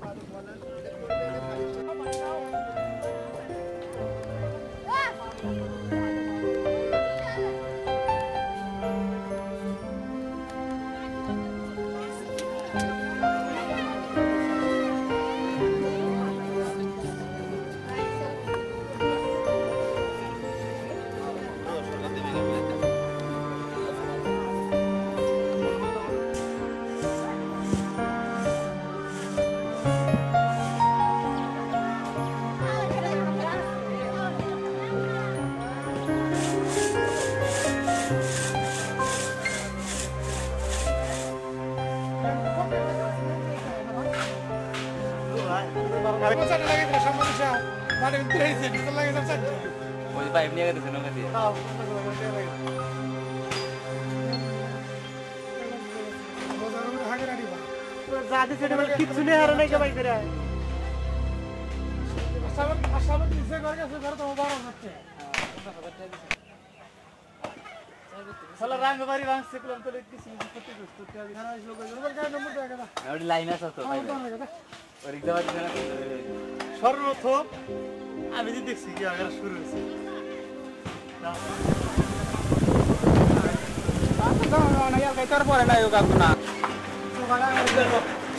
किच्छु नै हार नै कमाइ गरे साला रांगबारी वांग सेकलम तो लेकिन किसी पत्ती दोस्तों क्या दिखाना इस लोगों को क्या नंबर देगा ना और लाइन আছে তো ভাই और एक दवा दिखाना সর্বপ্রথম আমি যে দেখছি কি আগে শুরু হইছে না তো না यार বেকার পড়ে না ইও কাকু না তো বাগা করে দেব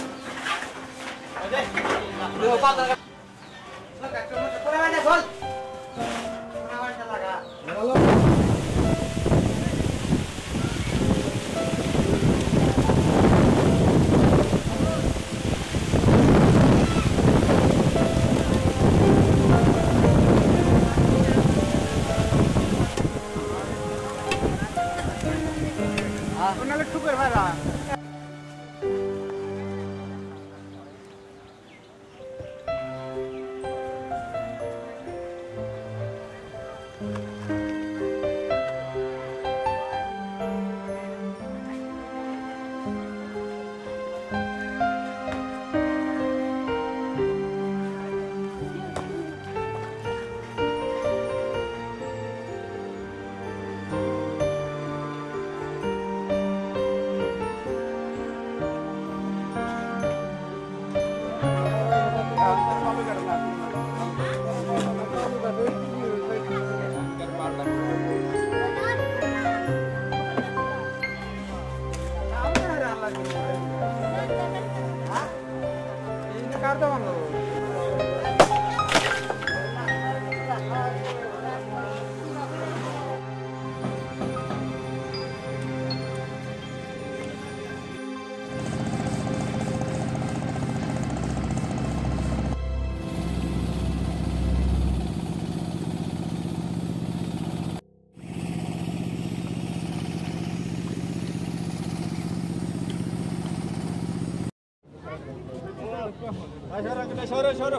ওই দেখো পাতা কাকু মত পড়ে না বল পড়াটা লাগা বলো Soro.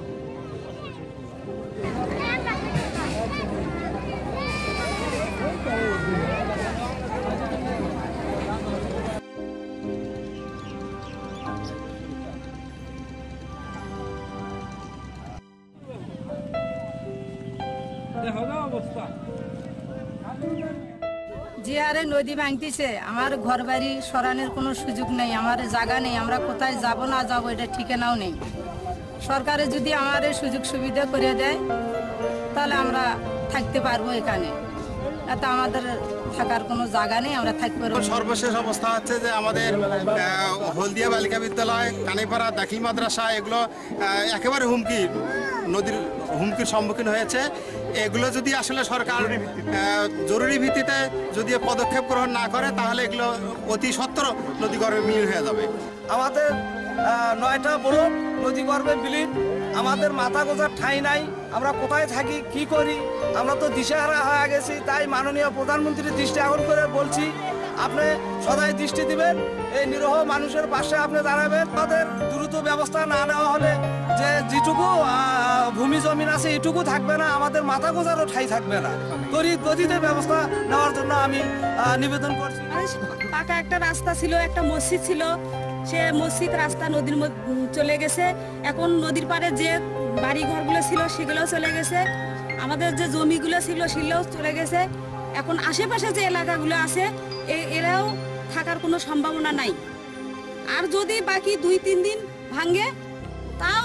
যে আরে নদী ভাঙতিছে আমার ঘর বাড়ি সরানোর কোনো সুযোগ নেই, আমার জায়গা নেই, আমরা কোথায় যাব না যাব এটা ঠিকানাও নেই। সরকারে যদি আমার সুযোগ সুবিধা করে দেয় তাহলে আমরা থাকতে পারবো এখানে, এত আমাদের থাকার কোনো জায়গা নেই, আমরা থাকতে পারবো। সর্বশেষ অবস্থা হচ্ছে যে আমাদের হলদিয়া বালিকা বিদ্যালয়, কানিপাড়া দাখিল মাদ্রাসা এগুলো একেবারে নদীর হুমকির সম্মুখীন হয়েছে। এগুলো যদি আসলে সরকার জরুরি ভিত্তিতে যদি পদক্ষেপ গ্রহণ না করে তাহলে এগুলো অতি সত্বর নদী গর্ভে বিলীন হয়ে যাবে। আমাদের 9টা ব্লক নদী গর্ভে বিলীন, আমাদের মাথা গোজার ঠাঁই নাই, আমরা কোথায় থাকি কি করি আমরা তো দিশেহারা হয়ে গেছি। তাই মাননীয় প্রধানমন্ত্রীর দৃষ্টি আকর্ষণ করে বলছি, আপনি সদাই দৃষ্টি দিবেন, এই নিরহ মানুষের পাশে আপনি দাঁড়াবেন। তাদের দ্রুত ব্যবস্থা না নেওয়া হলে যে যেটুকু ভূমি জমিন আছে এটুকু থাকবে না, আমাদের মাথা গোজারও ঠাঁই থাকবে না। তড়িৎ গতিতে ব্যবস্থা নেওয়ার জন্য আমি নিবেদন করছি। পাকা একটা রাস্তা ছিল, একটা মসজিদ ছিল, সে মসজিদ রাস্তা নদীর মধ্যে চলে গেছে। এখন নদীর পাড়ে যে বাড়ি ঘরগুলো ছিল সেগুলোও চলে গেছে, আমাদের যে জমিগুলো ছিল সেগুলোও চলে গেছে। এখন আশেপাশে যে এলাকাগুলো আছে এরাও থাকার কোনো সম্ভাবনা নাই। আর যদি বাকি 2-3 দিন ভাঙে তাও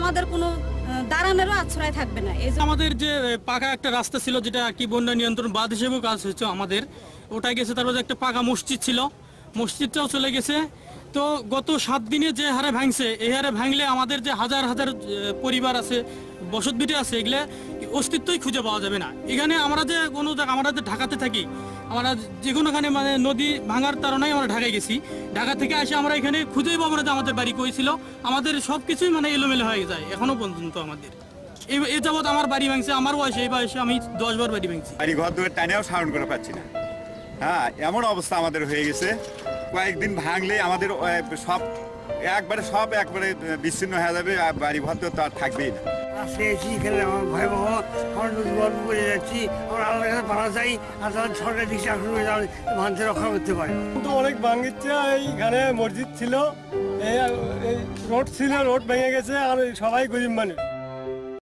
আমাদের কোনো দাঁড়ানোরও আশ্রয় থাকবে না। এই আমাদের যে পাকা একটা রাস্তা ছিল, যেটা কি বন্যা নিয়ন্ত্রণ বাঁধ হিসেবেও কাজ হচ্ছে আমাদের, ওটা গেছে। তারপরে একটা পাকা মসজিদ ছিল, মসজিদটাও চলে গেছে। তো গত 7 দিনে যে হারে ভাঙছে, এই হারে ভাঙলে আমাদের যে হাজার হাজার পরিবার আছে, বসতভিটে আছে, এগুলো অস্তিত্বই খুঁজে পাওয়া যাবে না। এখানে আমরা যে আমরা যে ঢাকাতে থাকি, আমরা যে কোনোখানে মানে নদী ভাঙার তাড়নায় আমরা ঢাকায় গেছি, ঢাকা থেকে আসে আমরা এখানে খুঁজেই পাবো না যে আমাদের বাড়ি কই ছিল। আমাদের সব কিছুই মানে এলোমেলো হয়ে যায় এখনো পর্যন্ত। আমাদের এই যাবৎ আমার বাড়ি ভাঙছে, আমার বয়সে এই বয়সে আমি 10 বার বাড়ি ভাঙছি। বাড়ি ঘর দুয়ার টানেও সাউন্ড করে পাচ্ছি না। হ্যাঁ, এমন অবস্থা আমাদের হয়ে গেছে। কয়েকদিন ভাঙলে আমাদের সব একবারে বিচ্ছিন্ন হয়ে যাবে, আর বাড়ি ঘর তো আর থাকবেই না। আজকে এসে এখানে আমার ভয়াবহ, আমরা নদী গল্প করে যাচ্ছি, আমরা আল্লাহর কাছে পাড়া চাই, আর তাদের সরকার দিকে আসলে ভাঙতে রক্ষা করতে পারে। কিন্তু অনেক ভাঙিচ্ছে। এইখানে মসজিদ ছিল, এই রোড ছিল, রোড ভেঙে গেছে, আর সবাই গরিব মানুষ।